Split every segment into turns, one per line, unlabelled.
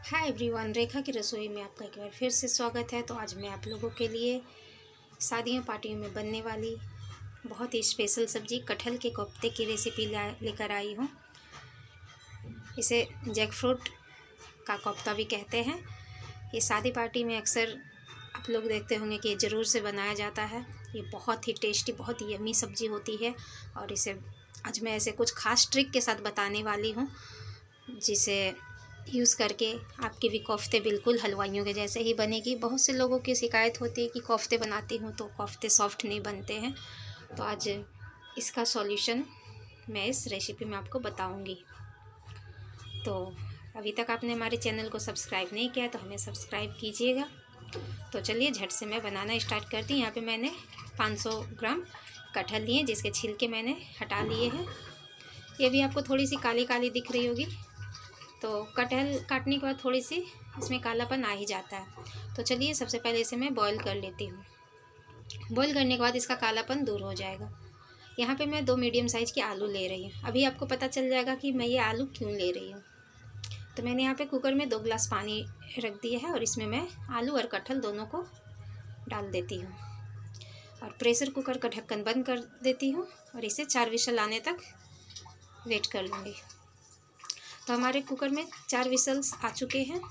Hi everyone, रेखा की रसोई में आपका एक बार फिर से स्वागत है। तो आज मैं आप लोगों के लिए शादियों पार्टियों में बनने वाली बहुत ही स्पेशल सब्जी कटहल के कोफ्ते की रेसिपी लेकर आई हूँ। इसे जैकफ्रूट का कोफ्ता भी कहते हैं। ये शादी पार्टी में अक्सर आप लोग देखते होंगे कि ज़रूर से बनाया जाता है। ये बहुत ही टेस्टी, बहुत ही यम्मी सब्जी होती है और इसे आज मैं ऐसे कुछ खास ट्रिक के साथ बताने वाली हूँ जिसे यूज़ करके आपके भी कोफ्ते बिल्कुल हलवाइयों के जैसे ही बनेगी। बहुत से लोगों की शिकायत होती है कि कोफ्ते बनाती हूँ तो कोफ्ते सॉफ्ट नहीं बनते हैं। तो आज इसका सॉल्यूशन मैं इस रेसिपी में आपको बताऊँगी। तो अभी तक आपने हमारे चैनल को सब्सक्राइब नहीं किया तो हमें सब्सक्राइब कीजिएगा। तो चलिए झट से मैं बनाना स्टार्ट करती हूँ। यहाँ पे मैंने 500 ग्राम कटहल लिए जिसके छिलके मैंने हटा लिए हैं। ये भी आपको थोड़ी सी काली काली दिख रही होगी। तो कटहल काटने के बाद थोड़ी सी इसमें कालापन आ ही जाता है। तो चलिए सबसे पहले इसे मैं बॉईल कर लेती हूँ। बॉईल करने के बाद इसका कालापन दूर हो जाएगा। यहाँ पे मैं 2 मीडियम साइज़ के आलू ले रही हूँ। अभी आपको पता चल जाएगा कि मैं ये आलू क्यों ले रही हूँ। तो मैंने यहाँ पे कुकर में 2 गिलास पानी रख दिया है और इसमें मैं आलू और कटहल दोनों को डाल देती हूँ और प्रेशर कुकर का ढक्कन बंद कर देती हूँ और इसे 4 विसल आने तक वेट कर लूँगी। तो हमारे कुकर में 4 विसल्स आ चुके हैं।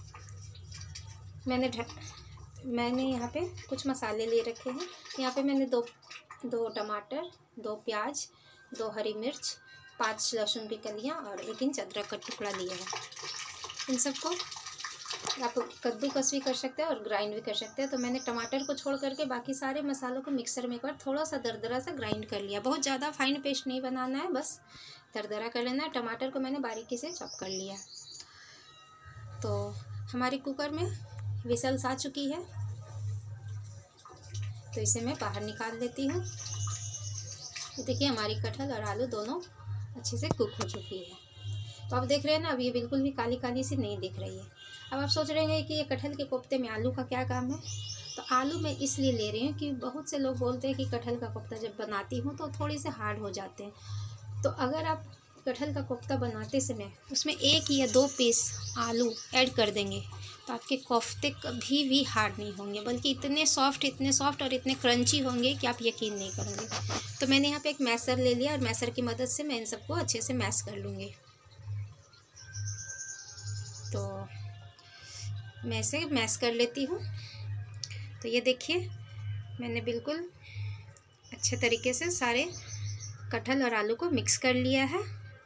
मैंने यहाँ पे कुछ मसाले ले रखे हैं। यहाँ पे मैंने दो टमाटर, 2 प्याज, 2 हरी मिर्च, 5 लहसुन की कलियाँ और 1 इंच अदरक का टुकड़ा लिया है। इन सबको आप कद्दूकस भी कर सकते हैं और ग्राइंड भी कर सकते हैं। तो मैंने टमाटर को छोड़ करके बाकी सारे मसालों को मिक्सर में एक बार थोड़ा सा दरदरा सा ग्राइंड कर लिया। बहुत ज़्यादा फाइन पेस्ट नहीं बनाना है, बस दरदरा कर लेना है। टमाटर को मैंने बारीकी से चॉप कर लिया। तो हमारे कुकर में विसल्स आ चुकी है तो इसे मैं बाहर निकाल लेती हूँ। देखिए हमारी कटहल और आलू दोनों अच्छे से कुक हो चुकी है। तो आप देख रहे हैं ना, अब ये बिल्कुल भी काली काली सी नहीं दिख रही है। अब आप सोच रहे हैं कि ये कटहल के कोफ्ते में आलू का क्या काम है। तो आलू मैं इसलिए ले रही हूँ कि बहुत से लोग बोलते हैं कि कटहल का कोफ्ता जब बनाती हूँ तो थोड़ी से हार्ड हो जाते हैं। तो अगर आप कटहल का कोफ्ता बनाते समय उसमें 1 या 2 पीस आलू ऐड कर देंगे तो आपके कोफ्ते कभी भी हार्ड नहीं होंगे, बल्कि इतने सॉफ्ट और इतने क्रंची होंगे कि आप यकीन नहीं करोगे। तो मैंने यहाँ पे एक मैशर ले लिया और मैशर की मदद से मैं इन सबको अच्छे से मैश कर लूँगी। तो मैं इसे मैश कर लेती हूँ। तो ये देखिए मैंने बिल्कुल अच्छे तरीके से सारे कटहल और आलू को मिक्स कर लिया है।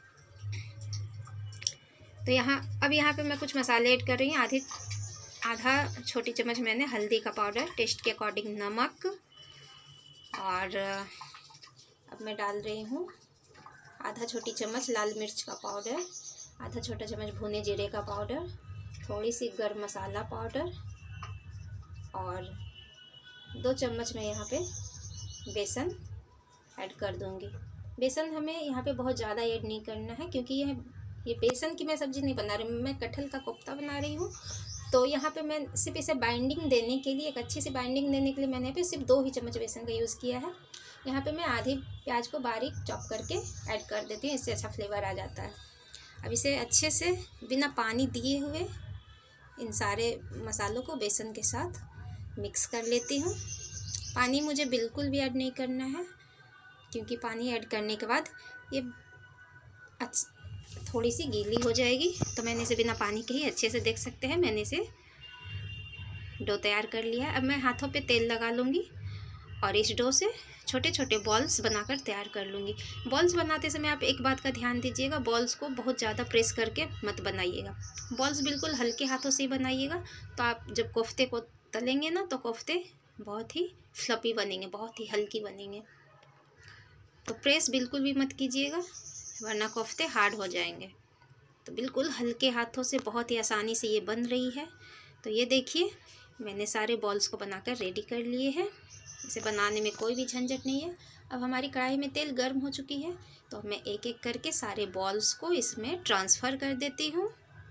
तो अब यहाँ पे मैं कुछ मसाले ऐड कर रही हूँ। आधा छोटी चम्मच मैंने हल्दी का पाउडर, टेस्ट के अकॉर्डिंग नमक, और अब मैं डाल रही हूँ आधा छोटी चम्मच लाल मिर्च का पाउडर, आधा छोटा चम्मच भुने जीरे का पाउडर, थोड़ी सी गरम मसाला पाउडर और 2 चम्मच मैं यहाँ पे बेसन ऐड कर दूँगी। बेसन हमें यहाँ पे बहुत ज़्यादा ऐड नहीं करना है क्योंकि ये बेसन की मैं सब्ज़ी नहीं बना रही, मैं कटहल का कोफ्ता बना रही हूँ। तो यहाँ पे मैं सिर्फ इसे बाइंडिंग देने के लिए, एक अच्छी सी बाइंडिंग देने के लिए मैंने यहाँ पे सिर्फ 2 ही चम्मच बेसन का यूज़ किया है। यहाँ पे मैं आधी प्याज को बारीक चॉप करके ऐड कर देती हूँ, इससे अच्छा फ्लेवर आ जाता है। अब इसे अच्छे से बिना पानी दिए हुए इन सारे मसालों को बेसन के साथ मिक्स कर लेती हूँ। पानी मुझे बिल्कुल भी ऐड नहीं करना है क्योंकि पानी ऐड करने के बाद ये थोड़ी सी गीली हो जाएगी। तो मैंने इसे बिना पानी के ही अच्छे से, देख सकते हैं मैंने इसे डो तैयार कर लिया है। अब मैं हाथों पे तेल लगा लूँगी और इस डो से छोटे छोटे बॉल्स बनाकर तैयार कर लूँगी। बॉल्स बनाते समय आप एक बात का ध्यान दीजिएगा, बॉल्स को बहुत ज़्यादा प्रेस करके मत बनाइएगा। बॉल्स बिल्कुल हल्के हाथों से ही बनाइएगा। तो आप जब कोफ्ते को तलेंगे ना तो कोफ्ते बहुत ही फ्लफी बनेंगे, बहुत ही हल्की बनेंगे। तो प्रेस बिल्कुल भी मत कीजिएगा वरना कोफ्ते हार्ड हो जाएंगे। तो बिल्कुल हल्के हाथों से बहुत ही आसानी से ये बन रही है। तो ये देखिए मैंने सारे बॉल्स को बनाकर रेडी कर लिए हैं। इसे बनाने में कोई भी झंझट नहीं है। अब हमारी कढ़ाई में तेल गर्म हो चुकी है तो मैं एक एक करके सारे बॉल्स को इसमें ट्रांसफ़र कर देती हूँ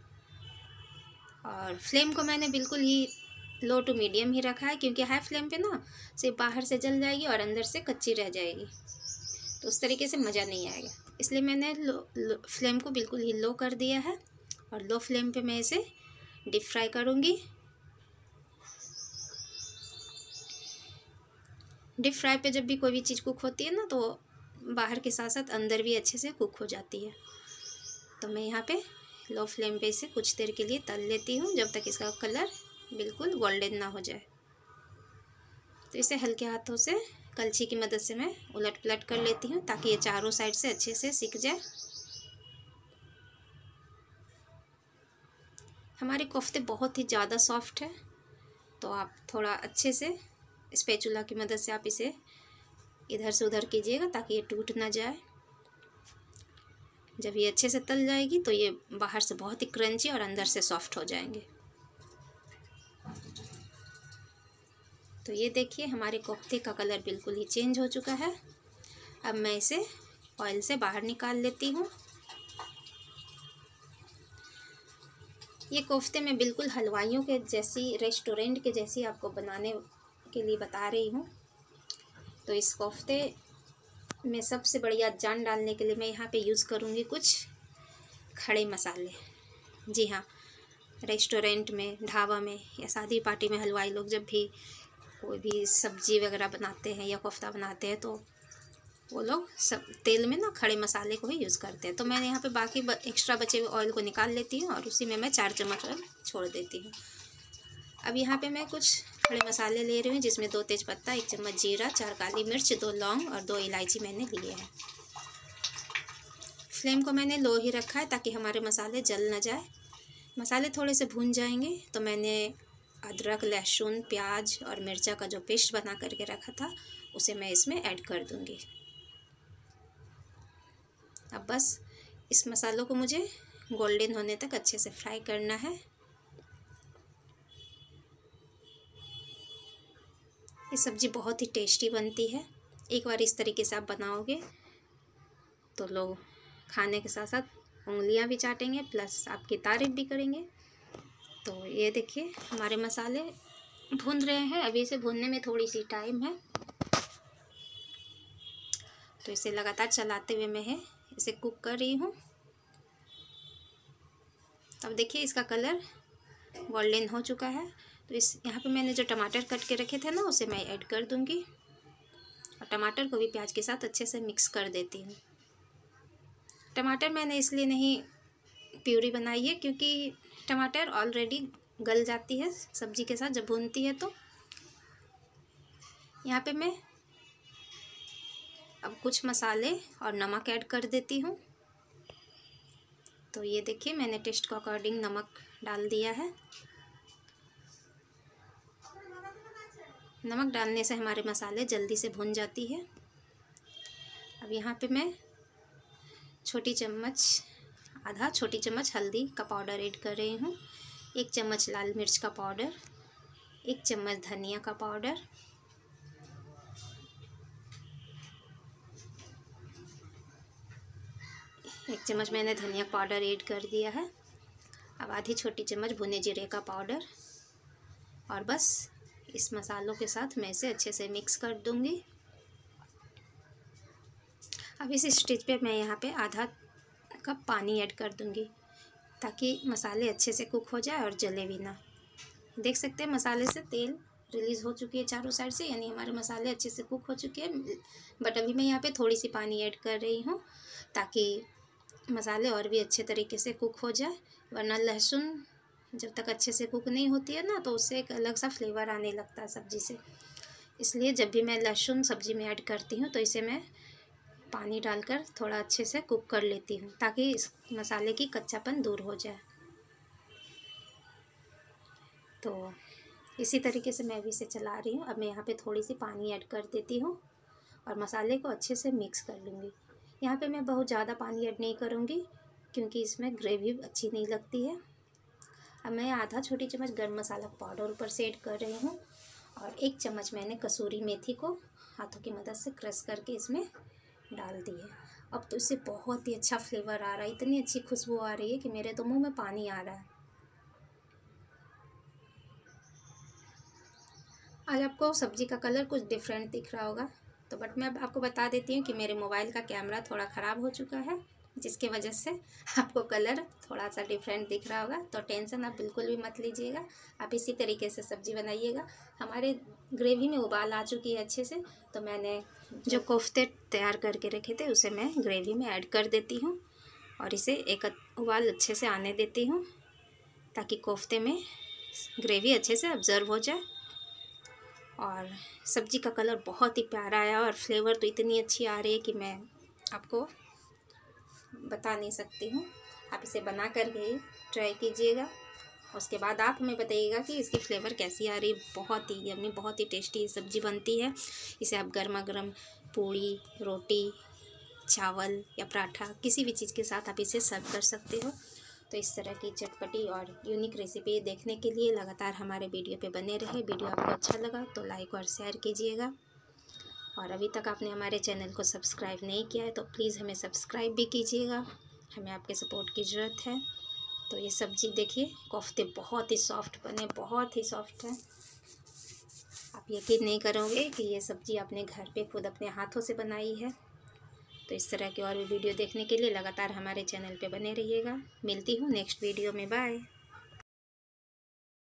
और फ्लेम को मैंने बिल्कुल ही लो टू मीडियम ही रखा है क्योंकि हाई फ्लेम पे ना सिर्फ बाहर से जल जाएगी और अंदर से कच्ची रह जाएगी, तो उस तरीके से मज़ा नहीं आएगा। इसलिए मैंने फ्लेम को बिल्कुल ही लो कर दिया है और लो फ्लेम पे मैं इसे डीप फ्राई करूँगी। डीप फ्राई पे जब भी कोई भी चीज़ कुक होती है ना, तो बाहर के साथ साथ अंदर भी अच्छे से कुक हो जाती है। तो मैं यहाँ पे लो फ्लेम पे इसे कुछ देर के लिए तल लेती हूँ, जब तक इसका कलर बिल्कुल गोल्डन ना हो जाए। तो इसे हल्के हाथों से कलछी की मदद से मैं उलट पलट कर लेती हूँ, ताकि ये चारों साइड से अच्छे से सिक जाए। हमारे कोफ्ते बहुत ही ज़्यादा सॉफ्ट है, तो आप थोड़ा अच्छे से स्पैचुला की मदद से आप इसे इधर से उधर कीजिएगा, ताकि ये टूट ना जाए। जब ये अच्छे से तल जाएगी तो ये बाहर से बहुत ही क्रंची और अंदर से सॉफ्ट हो जाएंगे। तो ये देखिए हमारे कोफ्ते का कलर बिल्कुल ही चेंज हो चुका है। अब मैं इसे ऑयल से बाहर निकाल लेती हूँ। ये कोफ्ते मैं बिल्कुल हलवाइयों के जैसी, रेस्टोरेंट के जैसी आपको बनाने के लिए बता रही हूँ। तो इस कोफ्ते में सबसे बढ़िया जान डालने के लिए मैं यहाँ पे यूज़ करूँगी कुछ खड़े मसाले। जी हाँ, रेस्टोरेंट में, ढाबा में या शादी पार्टी में हलवाई लोग जब भी कोई भी सब्जी वगैरह बनाते हैं या कोफ्ता बनाते हैं, तो वो लोग सब तेल में ना खड़े मसाले को ही यूज़ करते हैं। तो मैंने यहाँ पे बाकी एक्स्ट्रा बचे हुए ऑयल को निकाल लेती हूँ और उसी में मैं 4 चम्मच ऑयल छोड़ देती हूँ। अब यहाँ पे मैं कुछ खड़े मसाले ले रही हूँ, जिसमें 2 तेज़पत्ता, 1 चम्मच जीरा, 4 काली मिर्च, 2 लौंग और 2 इलायची मैंने लिए हैं। फ्लेम को मैंने लो ही रखा है, ताकि हमारे मसाले जल ना जाए। मसाले थोड़े से भून जाएंगे तो मैंने अदरक, लहसुन, प्याज और मिर्चा का जो पेस्ट बना करके रखा था, उसे मैं इसमें ऐड कर दूँगी। अब बस इस मसालों को मुझे गोल्डन होने तक अच्छे से फ्राई करना है। ये सब्ज़ी बहुत ही टेस्टी बनती है। एक बार इस तरीके से आप बनाओगे तो लोग खाने के साथ साथ उंगलियां भी चाटेंगे, प्लस आपकी तारीफ़ भी करेंगे। तो ये देखिए हमारे मसाले भून रहे हैं। अभी इसे भूनने में थोड़ी सी टाइम है, तो इसे लगातार चलाते हुए मैं इसे कुक कर रही हूँ। अब देखिए इसका कलर गोल्डन हो चुका है। तो इस यहाँ पे मैंने जो टमाटर कट के रखे थे ना, उसे मैं ऐड कर दूँगी और टमाटर को भी प्याज के साथ अच्छे से मिक्स कर देती हूँ। टमाटर मैंने इसलिए नहीं प्यूरी बनाई है, क्योंकि टमाटर ऑलरेडी गल जाती है सब्ज़ी के साथ जब भूनती है। तो यहाँ पे मैं अब कुछ मसाले और नमक ऐड कर देती हूँ। तो ये देखिए मैंने टेस्ट के अकॉर्डिंग नमक डाल दिया है। नमक डालने से हमारे मसाले जल्दी से भुन जाती है। अब यहाँ पे मैं आधा छोटी चम्मच हल्दी का पाउडर ऐड कर रही हूँ, 1 चम्मच लाल मिर्च का पाउडर, 1 चम्मच धनिया का पाउडर, 1 चम्मच मैंने धनिया पाउडर ऐड कर दिया है। अब आधी छोटी चम्मच भुने जीरे का पाउडर, और बस इस मसालों के साथ मैं इसे अच्छे से मिक्स कर दूंगी। अब इस स्टेज पे मैं यहाँ पे आधा कप पानी ऐड कर दूंगी, ताकि मसाले अच्छे से कुक हो जाए और जले भी ना। देख सकते हैं मसाले से तेल रिलीज़ हो चुकी है चारों साइड से, यानी हमारे मसाले अच्छे से कुक हो चुके हैं। बट अभी मैं यहाँ पे थोड़ी सी पानी ऐड कर रही हूँ, ताकि मसाले और भी अच्छे तरीके से कुक हो जाए। वरना लहसुन जब तक अच्छे से कुक नहीं होती है ना, तो उससे एक अलग सा फ्लेवर आने लगता है सब्ज़ी से। इसलिए जब भी मैं लहसुन सब्ज़ी में ऐड करती हूँ, तो इसे मैं पानी डालकर थोड़ा अच्छे से कुक कर लेती हूँ, ताकि इस मसाले की कच्चापन दूर हो जाए। तो इसी तरीके से मैं भी इसे चला रही हूँ। अब मैं यहाँ पे थोड़ी सी पानी ऐड कर देती हूँ और मसाले को अच्छे से मिक्स कर लूँगी। यहाँ पे मैं बहुत ज़्यादा पानी ऐड नहीं करूँगी, क्योंकि इसमें ग्रेवी अच्छी नहीं लगती है। अब मैं आधा छोटी चम्मच गर्म मसाला पाउडर ऊपर से ऐड कर रही हूँ, और 1 चम्मच मैंने कसूरी मेथी को हाथों की मदद से क्रश करके इसमें डाल दी है। अब तो इससे बहुत ही अच्छा फ्लेवर आ रहा है, इतनी अच्छी खुशबू आ रही है कि मेरे तो मुंह में पानी आ रहा है। आज आपको सब्ज़ी का कलर कुछ डिफरेंट दिख रहा होगा, तो बट मैं आपको बता देती हूँ कि मेरे मोबाइल का कैमरा थोड़ा ख़राब हो चुका है, जिसके वजह से आपको कलर थोड़ा सा डिफरेंट दिख रहा होगा। तो टेंशन आप बिल्कुल भी मत लीजिएगा, आप इसी तरीके से सब्ज़ी बनाइएगा। हमारे ग्रेवी में उबाल आ चुकी है अच्छे से, तो मैंने जो कोफ्ते तैयार करके रखे थे उसे मैं ग्रेवी में ऐड कर देती हूँ और इसे एक उबाल अच्छे से आने देती हूँ ताकि कोफ्ते में ग्रेवी अच्छे से ऑब्ज़र्व हो जाए। और सब्ज़ी का कलर बहुत ही प्यारा आया और फ्लेवर तो इतनी अच्छी आ रही है कि मैं आपको बता नहीं सकती हूँ। आप इसे बना कर के ट्राई कीजिएगा, उसके बाद आप हमें बताइएगा कि इसकी फ्लेवर कैसी आ रही है। बहुत ही यम्मी, बहुत ही टेस्टी सब्ज़ी बनती है। इसे आप गर्मा गर्म पूड़ी, रोटी, चावल या पराठा किसी भी चीज़ के साथ आप इसे सर्व कर सकते हो। तो इस तरह की चटपटी और यूनिक रेसिपी देखने के लिए लगातार हमारे वीडियो पे बने रहे। वीडियो आपको अच्छा लगा तो लाइक और शेयर कीजिएगा, और अभी तक आपने हमारे चैनल को सब्सक्राइब नहीं किया है तो प्लीज़ हमें सब्सक्राइब भी कीजिएगा, हमें आपके सपोर्ट की ज़रूरत है। तो ये सब्ज़ी देखिए, कोफ्ते बहुत ही सॉफ्ट बने, बहुत ही सॉफ्ट है। आप यकीन नहीं करोगे कि ये सब्ज़ी आपने घर पे खुद अपने हाथों से बनाई है। तो इस तरह के और भी वीडियो देखने के लिए लगातार हमारे चैनल पे बने रहिएगा। मिलती हूँ नेक्स्ट वीडियो में, बाय।